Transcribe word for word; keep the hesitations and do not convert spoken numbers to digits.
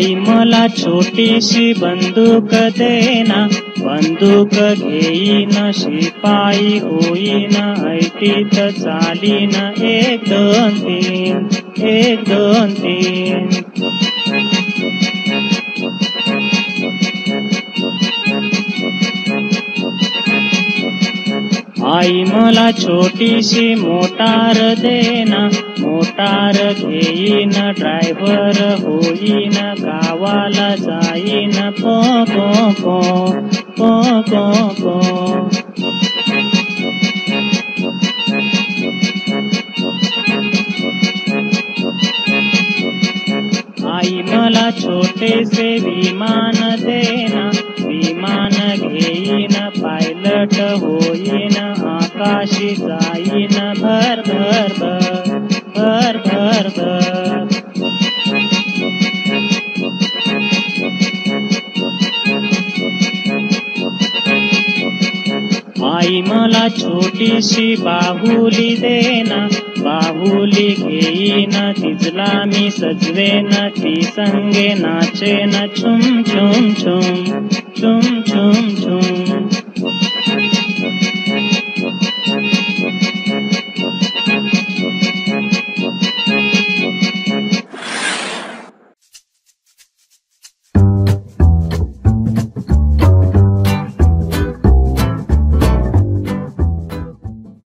आई मला छोटीशी बंदूक देना, बंदूक घेईन शिपाई होईन, ऐटीत चालीन एक दोन तीन, एक दोन तीन। आई मला छोटीशी मोटार देना, मोटार घेईन ड्रायव्हर होईन, गावाला जाईन पो पो पो पो पो पो। आई मला छोटेसे विमान देना, विमान घेईन पायलट होईन, आकाशी जाईन भर भर भर भर भर भर। आई मला छोटीशी बाहुली देना, बाहुली घेईन तिजला मी सजवेन, ती संगे नाचेन छुम छुम छुम, छुम छुम छुम।